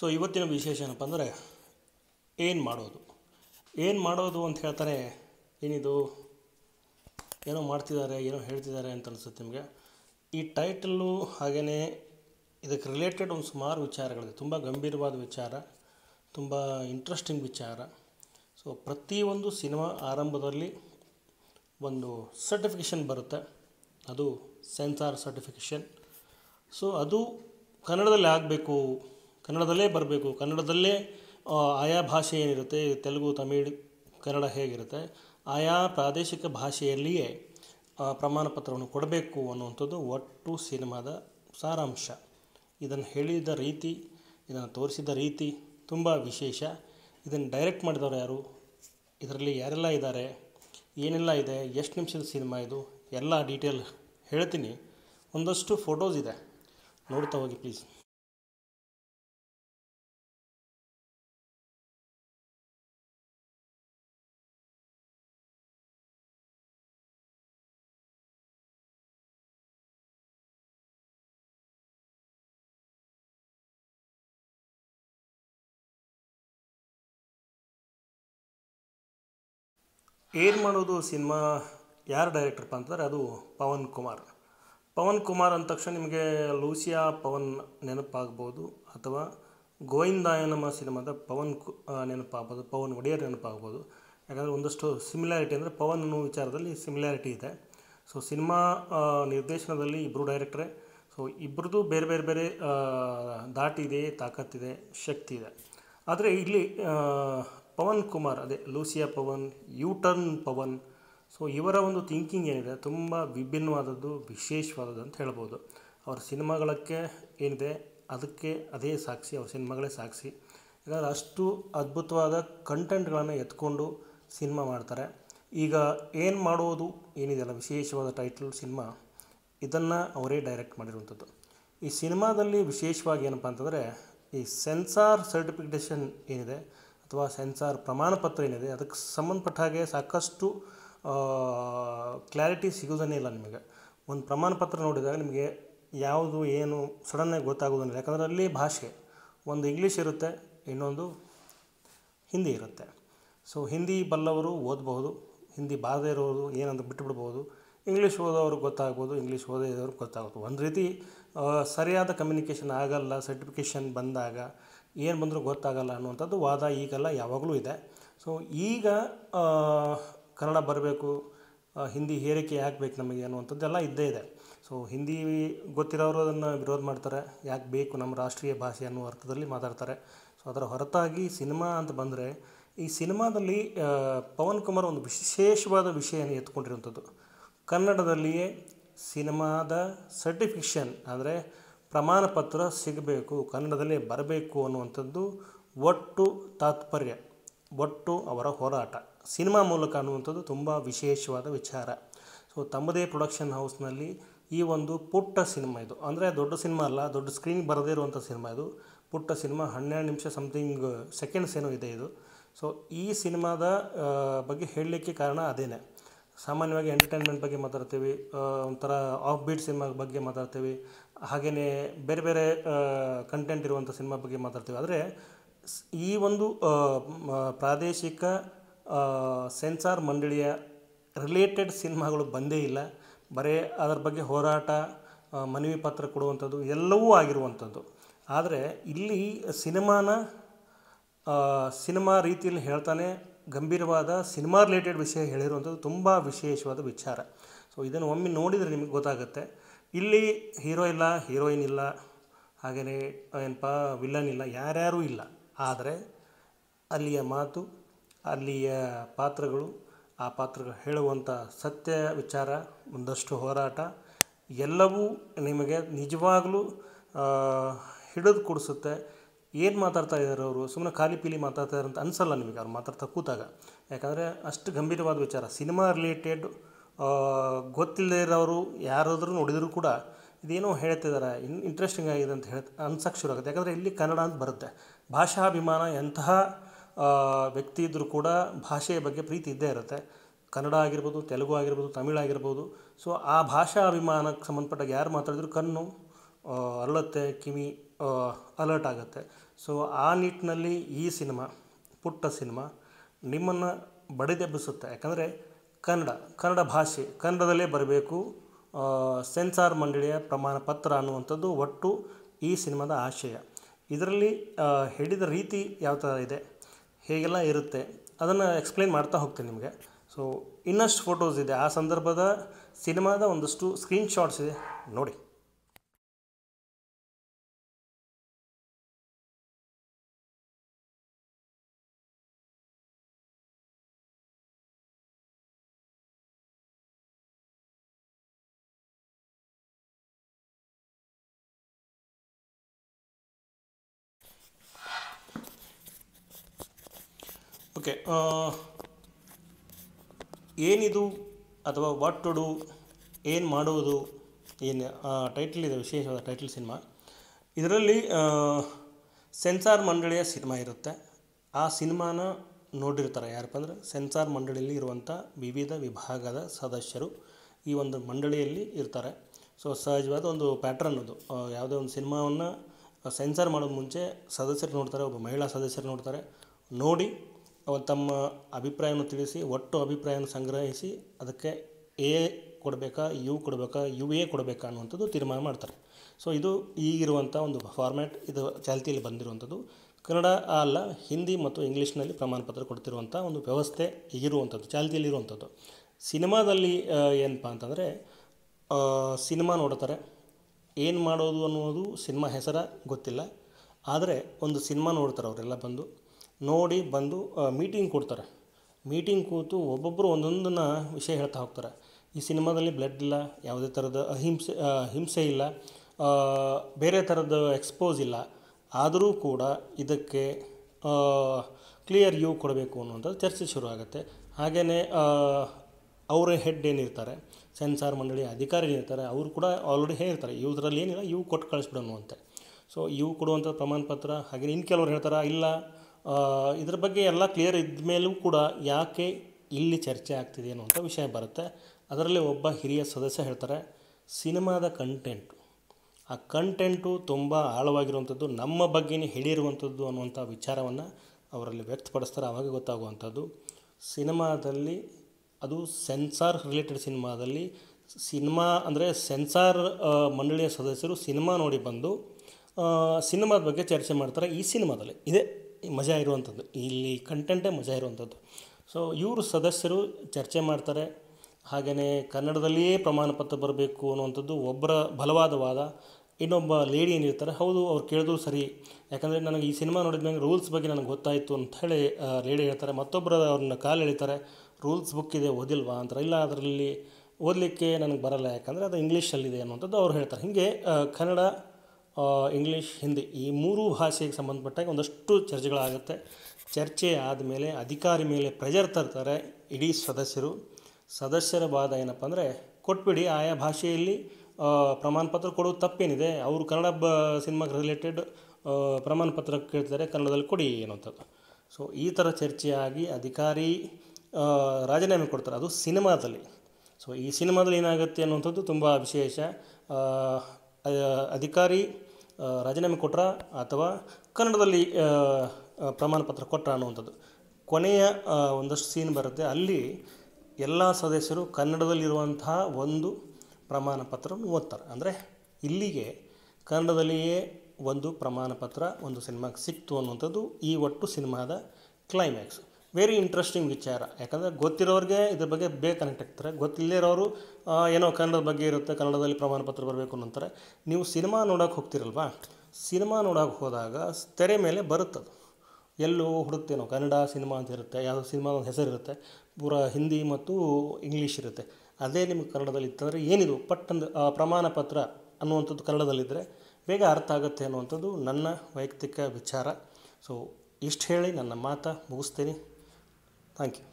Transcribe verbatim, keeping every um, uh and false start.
So ಇವತ್ತಿನ ವಿಶೇಷ ಏನಪ್ಪ ಅಂದರೆ ಏನು ಮಾಡೋದು ಏನು ಮಾಡೋದು ಅಂತ ಹೇಳ್ತಾರೆ. ಏನಿದು ಏನೋ ಮಾಡ್ತಿದ್ದಾರೆ, ಏನೋ ಹೇಳ್ತಿದ್ದಾರೆ ಅಂತ ಅನಿಸುತ್ತೆ ನಿಮಗೆ. ಈ ಟೈಟಲ್ಲು ಹಾಗೆಯೇ ಇದಕ್ಕೆ ರಿಲೇಟೆಡ್ ಒಂದು ಸುಮಾರು ವಿಚಾರಗಳಿದೆ. ತುಂಬ ಗಂಭೀರವಾದ ವಿಚಾರ, ತುಂಬ ಇಂಟ್ರೆಸ್ಟಿಂಗ್ ವಿಚಾರ. ಸೊ ಪ್ರತಿಯೊಂದು ಸಿನಿಮಾ ಆರಂಭದಲ್ಲಿ ಒಂದು ಸರ್ಟಿಫಿಕೇಷನ್ ಬರುತ್ತೆ, ಅದು ಸೆನ್ಸಾರ್ ಸರ್ಟಿಫಿಕೇಷನ್. ಸೊ ಅದು ಕನ್ನಡದಲ್ಲಿ ಆಗಬೇಕು, ಕನ್ನಡದಲ್ಲೇ ಬರಬೇಕು, ಕನ್ನಡದಲ್ಲೇ ಆಯಾ ಭಾಷೆ ಏನಿರುತ್ತೆ, ತೆಲುಗು, ತಮಿಳು, ಕನ್ನಡ ಹೇಗಿರುತ್ತೆ ಆಯಾ ಪ್ರಾದೇಶಿಕ ಭಾಷೆಯಲ್ಲಿಯೇ ಪ್ರಮಾಣ ಪತ್ರವನ್ನು ಕೊಡಬೇಕು ಅನ್ನುವಂಥದ್ದು ಒಟ್ಟು ಸಿನಿಮಾದ ಸಾರಾಂಶ. ಇದನ್ನು ಹೇಳಿದ ರೀತಿ, ಇದನ್ನು ತೋರಿಸಿದ ರೀತಿ ತುಂಬ ವಿಶೇಷ. ಇದನ್ನು ಡೈರೆಕ್ಟ್ ಮಾಡಿದವರು ಯಾರು, ಇದರಲ್ಲಿ ಯಾರೆಲ್ಲ ಇದ್ದಾರೆ, ಏನೆಲ್ಲ ಇದೆ, ಎಷ್ಟು ನಿಮಿಷದ ಸಿನಿಮಾ ಇದು, ಎಲ್ಲ ಡೀಟೇಲ್ ಹೇಳ್ತೀನಿ. ಒಂದಷ್ಟು ಫೋಟೋಸ್ ಇದೆ, ನೋಡ್ತಾ ಹೋಗಿ ಪ್ಲೀಸ್. ಏನು ಮಾಡೋದು ಸಿನಿಮಾ ಯಾರು ಡೈರೆಕ್ಟ್ರಪ್ಪ ಅಂತಂದರೆ ಅದು ಪವನ್ ಕುಮಾರ್. ಪವನ್ ಕುಮಾರ್ ಅಂದ ತಕ್ಷಣ ನಿಮಗೆ ಲೂಸಿಯಾ ಪವನ್ ನೆನಪಾಗ್ಬೋದು, ಅಥವಾ ಗೋವಿಂದಾಯನಮ ಸಿನಿಮಾದ ಪವನ್ ಕು ನೆನಪಾಗ್ಬೋದು, ಪವನ್ ಒಡೆಯರ್ ನೆನಪಾಗ್ಬೋದು. ಯಾಕಂದರೆ ಒಂದಷ್ಟು ಸಿಮಿಲ್ಯಾರಿಟಿ, ಅಂದರೆ ಪವನ್ ಅನ್ನೋ ವಿಚಾರದಲ್ಲಿ ಸಿಮಿಲ್ಯಾರಿಟಿ ಇದೆ. ಸೊ ಸಿನಿಮಾ ನಿರ್ದೇಶನದಲ್ಲಿ ಇಬ್ಬರು ಡೈರೆಕ್ಟ್ರೇ. ಸೊ ಇಬ್ಬರದು ಬೇರೆ ಬೇರೆ ಬೇರೆ ದಾಟಿ ಇದೆ, ತಾಕತ್ತಿದೆ, ಶಕ್ತಿ ಇದೆ. ಆದರೆ ಇಲ್ಲಿ ಪವನ್ ಕುಮಾರ್, ಅದೇ Lucia Pavan, U turn Pavan, so ಇವರ ಒಂದು ಥಿಂಕಿಂಗ್ ಏನಿದೆ ತುಂಬ ವಿಭಿನ್ನವಾದದ್ದು, ವಿಶೇಷವಾದದ್ದು ಅಂತ ಹೇಳ್ಬೋದು. ಅವ್ರ ಸಿನಿಮಾಗಳಕ್ಕೆ ಏನಿದೆ ಅದಕ್ಕೆ ಅದೇ ಸಾಕ್ಷಿ, ಅವ್ರ ಸಿನಿಮಾಗಳೇ ಸಾಕ್ಷಿ. ಯಾಕಂದರೆ ಅಷ್ಟು ಅದ್ಭುತವಾದ ಕಂಟೆಂಟ್ಗಳನ್ನು ಎತ್ಕೊಂಡು ಸಿನಿಮಾ ಮಾಡ್ತಾರೆ. ಈಗ ಏನು ಮಾಡೋದು ಏನಿದೆಯಲ್ಲ, ವಿಶೇಷವಾದ ಟೈಟಲ್ ಸಿನಿಮಾ, ಇದನ್ನು ಅವರೇ ಡೈರೆಕ್ಟ್ ಮಾಡಿರುವಂಥದ್ದು. ಈ ಸಿನಿಮಾದಲ್ಲಿ ವಿಶೇಷವಾಗಿ ಏನಪ್ಪ ಅಂತಂದರೆ, ಈ ಸೆನ್ಸಾರ್ ಸರ್ಟಿಫಿಕೇಷನ್ ಏನಿದೆ ಅಥವಾ ಸೆನ್ಸಾರ್ ಪ್ರಮಾಣ ಪತ್ರ ಏನಿದೆ ಅದಕ್ಕೆ ಸಂಬಂಧಪಟ್ಟ ಹಾಗೆ ಸಾಕಷ್ಟು ಕ್ಲಾರಿಟಿ ಸಿಗೋದೇ ಇಲ್ಲ ನಿಮಗೆ. ಒಂದು ಪ್ರಮಾಣ ಪತ್ರ ನೋಡಿದಾಗ ನಿಮಗೆ ಯಾವುದು ಏನು ಸಡನ್ನಾಗಿ ಗೊತ್ತಾಗೋದಿಲ್ಲ. ಯಾಕಂದರೆ ಅಲ್ಲಿ ಭಾಷೆ ಒಂದು ಇಂಗ್ಲೀಷ್ ಇರುತ್ತೆ, ಇನ್ನೊಂದು ಹಿಂದಿ ಇರುತ್ತೆ. ಸೊ ಹಿಂದಿ ಬಲ್ಲವರು ಓದಬಹುದು, ಹಿಂದಿ ಬಾರದೇ ಇರೋರು ಏನಂತ ಬಿಟ್ಟುಬಿಡ್ಬೋದು. ಇಂಗ್ಲೀಷ್ ಓದೋವ್ರಿಗೆ ಗೊತ್ತಾಗ್ಬೋದು, ಇಂಗ್ಲೀಷ್ ಓದೇ ಇರೋರಿಗೆ ಗೊತ್ತಾಗ್ಬೋದು. ಒಂದು ರೀತಿ ಸರಿಯಾದ ಕಮ್ಯುನಿಕೇಷನ್ ಆಗಲ್ಲ. ಸರ್ಟಿಫಿಕೇಷನ್ ಬಂದಾಗ ಏನು ಬಂದರೂ ಗೊತ್ತಾಗಲ್ಲ ಅನ್ನುವಂಥದ್ದು ವಾದ ಈಗೆಲ್ಲ ಯಾವಾಗಲೂ ಇದೆ. ಸೊ ಈಗ ಕನ್ನಡ ಬರಬೇಕು, ಹಿಂದಿ ಹೇರಿಕೆ ಆಗಬೇಕು ನಮಗೆ ಅನ್ನುವಂಥದ್ದೆಲ್ಲ ಇದ್ದೇ ಇದೆ. ಸೊ ಹಿಂದಿ ಗೊತ್ತಿರೋರು ಅದನ್ನು ವಿರೋಧ ಮಾಡ್ತಾರೆ, ಯಾಕೆ ಬೇಕು ನಮ್ಮ ರಾಷ್ಟ್ರೀಯ ಭಾಷೆ ಅನ್ನೋ ಅರ್ಥದಲ್ಲಿ ಮಾತಾಡ್ತಾರೆ. ಸೊ ಅದರ ಹೊರತಾಗಿ ಸಿನಿಮಾ ಅಂತ ಬಂದರೆ, ಈ ಸಿನಿಮಾದಲ್ಲಿ ಪವನ್ ಕುಮಾರ್ ಒಂದು ವಿಶೇಷವಾದ ವಿಷಯವನ್ನು ಎತ್ಕೊಂಡಿರುವಂಥದ್ದು. ಕನ್ನಡದಲ್ಲಿಯೇ ಸಿನಿಮಾದ ಸರ್ಟಿಫಿಕೇಷನ್, ಅಂದರೆ ಪ್ರಮಾಣ ಪತ್ರ ಸಿಗಬೇಕು, ಕನ್ನಡದಲ್ಲೇ ಬರಬೇಕು ಅನ್ನುವಂಥದ್ದು ಒಟ್ಟು ತಾತ್ಪರ್ಯ, ಒಟ್ಟು ಅವರ ಹೋರಾಟ ಸಿನಿಮಾ ಮೂಲಕ ಅನ್ನುವಂಥದ್ದು ತುಂಬ ವಿಶೇಷವಾದ ವಿಚಾರ. ಸೊ ತಮ್ಮದೇ ಪ್ರೊಡಕ್ಷನ್ ಹೌಸ್ನಲ್ಲಿ ಈ ಒಂದು ಪುಟ್ಟ ಸಿನಿಮಾ ಇದು, ಅಂದರೆ ದೊಡ್ಡ ಸಿನಿಮಾ ಅಲ್ಲ, ದೊಡ್ಡ ಸ್ಕ್ರೀನ್ ಬರದೇ ಇರುವಂಥ ಸಿನಿಮಾ ಇದು. ಪುಟ್ಟ ಸಿನಿಮಾ, ಹನ್ನೆರಡು ನಿಮಿಷ ಸಮಥಿಂಗ್ ಸೆಕೆಂಡ್ಸ್ ಏನೋ ಇದೆ ಇದು. ಸೊ ಈ ಸಿನಿಮಾದ ಬಗ್ಗೆ ಹೇಳಲಿಕ್ಕೆ ಕಾರಣ ಅದೇನೆ. ಸಾಮಾನ್ಯವಾಗಿ ಎಂಟರ್ಟೈನ್ಮೆಂಟ್ ಬಗ್ಗೆ ಮಾತಾಡ್ತೀವಿ, ಒಂಥರ ಆಫ್ ಬೀಟ್ ಸಿನಿಮಾ ಬಗ್ಗೆ ಮಾತಾಡ್ತೀವಿ, ಹಾಗೆಯೇ ಬೇರೆ ಬೇರೆ ಕಂಟೆಂಟ್ ಇರುವಂಥ ಸಿನಿಮಾ ಬಗ್ಗೆ ಮಾತಾಡ್ತೀವಿ. ಆದರೆ ಈ ಒಂದು ಪ್ರಾದೇಶಿಕ ಸೆನ್ಸಾರ್ ಮಂಡಳಿಯ ರಿಲೇಟೆಡ್ ಸಿನಿಮಾಗಳು ಬಂದೇ ಇಲ್ಲ. ಬರೀ ಅದರ ಬಗ್ಗೆ ಹೋರಾಟ, ಮನವಿ ಪತ್ರ ಕೊಡುವಂಥದ್ದು ಎಲ್ಲವೂ ಆಗಿರುವಂಥದ್ದು. ಆದರೆ ಇಲ್ಲಿ ಸಿನಿಮಾನ ಸಿನಿಮಾ ರೀತಿಯಲ್ಲಿ ಹೇಳ್ತಾನೆ, ಗಂಭೀರವಾದ ಸಿನಿಮಾ ರಿಲೇಟೆಡ್ ವಿಷಯ ಹೇಳಿರುವಂಥದ್ದು ತುಂಬ ವಿಶೇಷವಾದ ವಿಚಾರ. ಸೊ ಇದನ್ನು ಒಮ್ಮೆ ನೋಡಿದರೆ ನಿಮಗೆ ಗೊತ್ತಾಗುತ್ತೆ. ಇಲ್ಲಿ ಹೀರೋ ಇಲ್ಲ, ಹೀರೋಯಿನ್ ಇಲ್ಲ, ಹಾಗೆಯೇ ಏನಪ್ಪ ವಿಲ್ಲನ್ ಇಲ್ಲ, ಯಾರ್ಯಾರೂ ಇಲ್ಲ. ಆದರೆ ಅಲ್ಲಿಯ ಮಾತು, ಅಲ್ಲಿಯ ಪಾತ್ರಗಳು, ಆ ಪಾತ್ರಗಳು ಹೇಳುವಂಥ ಸತ್ಯ ವಿಚಾರ, ಒಂದಷ್ಟು ಹೋರಾಟ ಎಲ್ಲವೂ ನಿಮಗೆ ನಿಜವಾಗಲೂ ಹಿಡಿದು ಕೊಡಿಸುತ್ತೆ. ಏನು ಮಾತಾಡ್ತಾ ಇದ್ದಾರೆ ಅವರು, ಸುಮ್ಮನೆ ಖಾಲಿ ಪೀಲಿ ಮಾತಾಡ್ತಾ ಇದ್ದಾರೆ ಅಂತ ಅನಿಸಲ್ಲ ನಿಮಗೆ ಅವ್ರು ಮಾತಾಡ್ತಾ ಕೂತಾಗ. ಯಾಕಂದರೆ ಅಷ್ಟು ಗಂಭೀರವಾದ ವಿಚಾರ, ಸಿನಿಮಾ ರಿಲೇಟೆಡ್. ಗೊತ್ತಿಲ್ಲದೆ ಇರೋರು ಯಾರಾದರೂ ನೋಡಿದರೂ ಕೂಡ ಇದೇನೋ ಹೇಳ್ತಿದ್ದಾರೆ, ಇನ್ ಇಂಟ್ರೆಸ್ಟಿಂಗ್ ಆಗಿದೆ ಅಂತ ಹೇಳಿ ಅನ್ಸಕ್ಕೆ ಶುರು ಆಗುತ್ತೆ. ಯಾಕಂದರೆ ಇಲ್ಲಿ ಕನ್ನಡ ಅಂತ ಬರುತ್ತೆ. ಭಾಷಾಭಿಮಾನ ಎಂತಹ ವ್ಯಕ್ತಿ ಇದ್ದರೂ ಕೂಡ ಭಾಷೆಯ ಬಗ್ಗೆ ಪ್ರೀತಿ ಇದ್ದೇ ಇರುತ್ತೆ. ಕನ್ನಡ ಆಗಿರ್ಬೋದು, ತೆಲುಗು ಆಗಿರ್ಬೋದು, ತಮಿಳು ಆಗಿರ್ಬೋದು. ಸೊ ಆ ಭಾಷಾ ಅಭಿಮಾನಕ್ಕೆ ಸಂಬಂಧಪಟ್ಟಾಗ ಯಾರು ಮಾತಾಡಿದ್ರು ಕಣ್ಣು ಅರಳುತ್ತೆ, ಕಿವಿ ಅಲರ್ಟ್ ಆಗುತ್ತೆ. ಸೊ ಆ ನಿಟ್ಟಿನಲ್ಲಿ ಈ ಸಿನಿಮಾ, ಪುಟ್ಟ ಸಿನಿಮಾ ನಿಮ್ಮನ್ನು ಬಡಿದೆಬ್ಬಿಸುತ್ತೆ. ಯಾಕಂದರೆ ಕನ್ನಡ ಕನ್ನಡ ಭಾಷೆ ಕನ್ನಡದಲ್ಲೇ ಬರಬೇಕು, ಸೆನ್ಸಾರ್ ಮಂಡಳಿಯ ಪ್ರಮಾಣ ಪತ್ರ ಅನ್ನುವಂಥದ್ದು ಒಟ್ಟು ಈ ಸಿನಿಮಾದ ಆಶಯ. ಇದರಲ್ಲಿ ಹೇಳಿದ ರೀತಿ ಯಾವ ಥರ ಇದೆ, ಹೇಗೆಲ್ಲ ಇರುತ್ತೆ ಅದನ್ನು ಎಕ್ಸ್ಪ್ಲೈನ್ ಮಾಡ್ತಾ ಹೋಗ್ತೀನಿ ನಿಮಗೆ. ಸೊ ಇನ್ನಷ್ಟು ಫೋಟೋಸ್ ಇದೆ, ಆ ಸಂದರ್ಭದ ಸಿನಿಮಾದ ಒಂದಷ್ಟು ಸ್ಕ್ರೀನ್ಶಾಟ್ಸ್ ಇದೆ, ನೋಡಿ. ಓಕೆ, ಏನಿದು ಅಥವಾ ವಾಟ್ ಟು ಡು, ಏನು ಮಾಡುವುದು, ಏನು ಟೈಟಲ್ ಇದೆ, ವಿಶೇಷವಾದ ಟೈಟಲ್ ಸಿನಿಮಾ. ಇದರಲ್ಲಿ ಸೆನ್ಸಾರ್ ಮಂಡಳಿಯ ಸಿನಿಮಾ ಇರುತ್ತೆ. ಆ ಸಿನಿಮಾನ ನೋಡಿರ್ತಾರೆ ಯಾರಪ್ಪ ಅಂದರೆ ಸೆನ್ಸಾರ್ ಮಂಡಳಿಯಲ್ಲಿ ಇರುವಂಥ ವಿವಿಧ ವಿಭಾಗದ ಸದಸ್ಯರು ಈ ಒಂದು ಮಂಡಳಿಯಲ್ಲಿ ಇರ್ತಾರೆ. ಸೊ ಸಹಜವಾದ ಒಂದು ಪ್ಯಾಟ್ರನ್ ಅದು. ಯಾವುದೇ ಒಂದು ಸಿನಿಮಾವನ್ನು ಸೆನ್ಸಾರ್ ಮಾಡೋದು ಮುಂಚೆ ಸದಸ್ಯರು ನೋಡ್ತಾರೆ, ಒಬ್ಬ ಮಹಿಳಾ ಸದಸ್ಯರು ನೋಡ್ತಾರೆ. ನೋಡಿ ಅವರು ತಮ್ಮ ಅಭಿಪ್ರಾಯವನ್ನು ತಿಳಿಸಿ, ಒಟ್ಟು ಅಭಿಪ್ರಾಯವನ್ನು ಸಂಗ್ರಹಿಸಿ ಅದಕ್ಕೆ ಎ ಕೊಡಬೇಕಾ, ಯು ಕೊಡಬೇಕಾ, ಯು ಎ ಕೊಡಬೇಕಾ ಅನ್ನುವಂಥದ್ದು ತೀರ್ಮಾನ ಮಾಡ್ತಾರೆ. ಸೊ ಇದು ಈಗಿರುವಂಥ ಒಂದು ಫಾರ್ಮ್ಯಾಟ್, ಇದು ಚಾಲ್ತಿಯಲ್ಲಿ ಬಂದಿರುವಂಥದ್ದು. ಕನ್ನಡ ಅಲ್ಲ, ಹಿಂದಿ ಮತ್ತು ಇಂಗ್ಲೀಷ್ನಲ್ಲಿ ಪ್ರಮಾಣ ಪತ್ರ ಕೊಡ್ತಿರುವಂಥ ಒಂದು ವ್ಯವಸ್ಥೆ ಇರುವಂಥದ್ದು, ಚಾಲ್ತಿಯಲ್ಲಿರುವಂಥದ್ದು. ಸಿನಿಮಾದಲ್ಲಿ ಏನಪ್ಪ ಅಂತಂದರೆ ಸಿನಿಮಾ ನೋಡ್ತಾರೆ, ಏನು ಮಾಡೋದು ಅನ್ನೋದು ಸಿನಿಮಾ ಹೆಸರ ಗೊತ್ತಿಲ್ಲ. ಆದರೆ ಒಂದು ಸಿನಿಮಾ ನೋಡ್ತಾರೆ ಅವರೆಲ್ಲ ಬಂದು, ನೋಡಿ ಬಂದು ಮೀಟಿಂಗ್ ಕೊಡ್ತಾರೆ. ಮೀಟಿಂಗ್ ಕೂತು ಒಬ್ಬೊಬ್ಬರು ಒಂದೊಂದನ್ನು ವಿಷಯ ಹೇಳ್ತಾ ಹೋಗ್ತಾರೆ. ಈ ಸಿನಿಮಾದಲ್ಲಿ ಬ್ಲಡ್ ಇಲ್ಲ, ಯಾವುದೇ ಥರದ ಅಹಿಂಸೆ ಹಿಂಸೆ ಇಲ್ಲ, ಬೇರೆ ಥರದ ಎಕ್ಸ್ಪೋಸ್ ಇಲ್ಲ, ಆದರೂ ಕೂಡ ಇದಕ್ಕೆ ಕ್ಲಿಯರ್ ಯು ಕೊಡಬೇಕು ಅನ್ನುವಂಥದ್ದು ಚರ್ಚೆ ಶುರು ಆಗುತ್ತೆ. ಹಾಗೆಯೇ ಅವರ ಹೆಡ್ ಏನಿರ್ತಾರೆ, ಸೆನ್ಸಾರ್ ಮಂಡಳಿ ಅಧಿಕಾರಿ ಏನಿರ್ತಾರೆ, ಅವರು ಕೂಡ ಆಲ್ರೆಡಿ ಹೇಳಿರ್ತಾರೆ ಇವುದ್ರಲ್ಲಿ ಏನಿಲ್ಲ, ಇವು ಕೊಟ್ಟು ಕಳಿಸ್ಬಿಡೋಣ ಅಂತ. ಸೊ ಇವು ಕೊಡುವಂಥ ಪ್ರಮಾಣ ಪತ್ರ. ಹಾಗೆ ಇನ್ನು ಕೆಲವರು ಹೇಳ್ತಾರೆ ಇಲ್ಲ, ಇದ್ರ ಬಗ್ಗೆ ಎಲ್ಲ ಕ್ಲಿಯರ್ ಇದ್ದ ಮೇಲೂ ಕೂಡ ಯಾಕೆ ಇಲ್ಲಿ ಚರ್ಚೆ ಆಗ್ತಿದೆ ಅನ್ನುವಂಥ ವಿಷಯ ಬರುತ್ತೆ. ಅದರಲ್ಲಿ ಒಬ್ಬ ಹಿರಿಯ ಸದಸ್ಯ ಹೇಳ್ತಾರೆ, ಸಿನಿಮಾದ ಕಂಟೆಂಟು, ಆ ಕಂಟೆಂಟು ತುಂಬ ಆಳವಾಗಿರುವಂಥದ್ದು, ನಮ್ಮ ಬಗ್ಗೆನೇ ಹೇಳಿರುವಂಥದ್ದು ಅನ್ನುವಂಥ ವಿಚಾರವನ್ನು ಅವರಲ್ಲಿ ವ್ಯಕ್ತಪಡಿಸ್ತಾರೆ. ಆವಾಗ ಗೊತ್ತಾಗುವಂಥದ್ದು ಸಿನಿಮಾದಲ್ಲಿ, ಅದು ಸೆನ್ಸಾರ್ ರಿಲೇಟೆಡ್ ಸಿನಿಮಾದಲ್ಲಿ, ಸಿನಿಮಾ ಅಂದರೆ ಸೆನ್ಸಾರ್ ಮಂಡಳಿಯ ಸದಸ್ಯರು ಸಿನಿಮಾ ನೋಡಿ ಬಂದು ಸಿನಿಮಾದ ಬಗ್ಗೆ ಚರ್ಚೆ ಮಾಡ್ತಾರೆ. ಈ ಸಿನಿಮಾದಲ್ಲಿ ಇದೇ ಮಜಾ ಇರುವಂಥದ್ದು, ಇಲ್ಲಿ ಕಂಟೆಂಟೇ ಮಜಾ ಇರುವಂಥದ್ದು. ಸೊ ಇವರು ಸದಸ್ಯರು ಚರ್ಚೆ ಮಾಡ್ತಾರೆ. ಹಾಗೆಯೇ ಕನ್ನಡದಲ್ಲಿಯೇ ಪ್ರಮಾಣ ಪತ್ರ ಬರಬೇಕು ಅನ್ನುವಂಥದ್ದು ಒಬ್ಬರ ಬಲವಾದ ವಾದ. ಇನ್ನೊಬ್ಬ ಲೇಡಿ ಏನಿರ್ತಾರೆ, ಹೌದು ಅವ್ರು ಕೇಳಿದ್ರು ಸರಿ, ಯಾಕಂದರೆ ನನಗೆ ಈ ಸಿನಿಮಾ ನೋಡಿದ ಮೇಲೆ ರೂಲ್ಸ್ ಬಗ್ಗೆ ನನಗೆ ಗೊತ್ತಾಯಿತು ಅಂತ ಹೇಳಿ ಲೇಡಿ ಹೇಳ್ತಾರೆ. ಮತ್ತೊಬ್ಬರು ಅವ್ರನ್ನ ಕಾಲು ಎಳಿತಾರೆ, ರೂಲ್ಸ್ ಬುಕ್ ಇದೆ ಓದಿಲ್ವಾ ಅಂತಾರೆ. ಇಲ್ಲ, ಅದರಲ್ಲಿ ಓದಲಿಕ್ಕೆ ನನಗೆ ಬರಲ್ಲ, ಯಾಕಂದರೆ ಅದು ಇಂಗ್ಲೀಷಲ್ಲಿದೆ ಅನ್ನುವಂಥದ್ದು ಅವ್ರು ಹೇಳ್ತಾರೆ. ಹೀಗೆ ಕನ್ನಡ, ಇಂಗ್ಲೀಷ್, ಹಿಂದಿ ಈ ಮೂರು ಭಾಷೆಗೆ ಸಂಬಂಧಪಟ್ಟಾಗ ಒಂದಷ್ಟು ಚರ್ಚೆಗಳಾಗುತ್ತೆ. ಚರ್ಚೆ ಆದಮೇಲೆ ಅಧಿಕಾರಿ ಮೇಲೆ ಪ್ರೆಜರ್ ತರ್ತಾರೆ ಇಡೀ ಸದಸ್ಯರು. ಸದಸ್ಯರ ವಾದ ಏನಪ್ಪ ಅಂದರೆ, ಕೊಟ್ಬಿಡಿ, ಆಯಾ ಭಾಷೆಯಲ್ಲಿ ಪ್ರಮಾಣ ಪತ್ರ ಕೊಡೋದು ತಪ್ಪೇನಿದೆ, ಅವರು ಕನ್ನಡ ಬ ಸಿನಿಮಾಗೆ ರಿಲೇಟೆಡ್ ಪ್ರಮಾಣ ಪತ್ರ ಕೇಳ್ತಾರೆ, ಕನ್ನಡದಲ್ಲಿ ಕೊಡಿ ಅನ್ನುವಂಥದ್ದು. ಸೊ ಈ ಥರ ಚರ್ಚೆಯಾಗಿ ಅಧಿಕಾರಿ ರಾಜೀನಾಮೆ ಕೊಡ್ತಾರೆ, ಅದು ಸಿನಿಮಾದಲ್ಲಿ. ಸೊ ಈ ಸಿನಿಮಾದಲ್ಲಿ ಏನಾಗುತ್ತೆ ಅನ್ನುವಂಥದ್ದು ತುಂಬ ವಿಶೇಷ. ಅಧಿಕಾರಿ ರಾಜೀನಾಮೆ ಕೊಟ್ರ ಅಥವಾ ಕನ್ನಡದಲ್ಲಿ ಪ್ರಮಾಣ ಪತ್ರ ಕೊಟ್ರ ಅನ್ನುವಂಥದ್ದು. ಕೊನೆಯ ಒಂದಷ್ಟು ಸೀನ್ ಬರುತ್ತೆ, ಅಲ್ಲಿ ಎಲ್ಲ ಸದಸ್ಯರು ಕನ್ನಡದಲ್ಲಿರುವಂತಹ ಒಂದು ಪ್ರಮಾಣ ಪತ್ರವನ್ನು ಓದ್ತಾರೆ. ಅಂದರೆ ಇಲ್ಲಿಗೆ ಕನ್ನಡದಲ್ಲಿಯೇ ಒಂದು ಪ್ರಮಾಣ ಪತ್ರ ಒಂದು ಸಿನಿಮಾಗೆ ಸಿಕ್ತು ಅನ್ನುವಂಥದ್ದು ಈ ಒಟ್ಟು ಸಿನಿಮಾದ ಕ್ಲೈಮ್ಯಾಕ್ಸ್. ವೆರಿ ಇಂಟ್ರೆಸ್ಟಿಂಗ್ ವಿಚಾರ, ಯಾಕಂದರೆ ಗೊತ್ತಿರೋರಿಗೆ ಇದ್ರ ಬಗ್ಗೆ ಬೇಗ ಕನೆಕ್ಟ್ ಆಗ್ತಾರೆ. ಗೊತ್ತಿಲ್ಲದೇ ಇರೋರು ಏನೋ ಕನ್ನಡದ ಬಗ್ಗೆ ಇರುತ್ತೆ, ಕನ್ನಡದಲ್ಲಿ ಪ್ರಮಾಣ ಪತ್ರ ಬರಬೇಕು ಅನ್ನೋಂತಾರೆ. ನೀವು ಸಿನಿಮಾ ನೋಡೋಕೆ ಹೋಗ್ತಿರಲ್ವಾ, ಸಿನಿಮಾ ನೋಡೋಕೆ ಹೋದಾಗ ತೆರೆ ಮೇಲೆ ಬರುತ್ತದು, ಎಲ್ಲೋ ಹುಡುಕ್ತೇನೋ ಕನ್ನಡ ಸಿನಿಮಾ ಅಂತ ಇರುತ್ತೆ, ಯಾವುದೋ ಸಿನಿಮಾ ಒಂದು ಹೆಸರಿರುತ್ತೆ, ಪೂರ ಹಿಂದಿ ಮತ್ತು ಇಂಗ್ಲೀಷ್ ಇರುತ್ತೆ. ಅದೇ ನಿಮಗೆ ಕನ್ನಡದಲ್ಲಿ ಇತ್ತಂದರೆ ಏನಿದು ಪಟ್ಟಂದು ಪ್ರಮಾಣ ಪತ್ರ ಅನ್ನುವಂಥದ್ದು ಕನ್ನಡದಲ್ಲಿದ್ದರೆ ಬೇಗ ಅರ್ಥ ಆಗುತ್ತೆ ಅನ್ನುವಂಥದ್ದು ನನ್ನ ವೈಯಕ್ತಿಕ ವಿಚಾರ. ಸೊ ಇಷ್ಟು ಹೇಳಿ ನನ್ನ ಮಾತು ಮುಗಿಸ್ತೀನಿ. Thank you.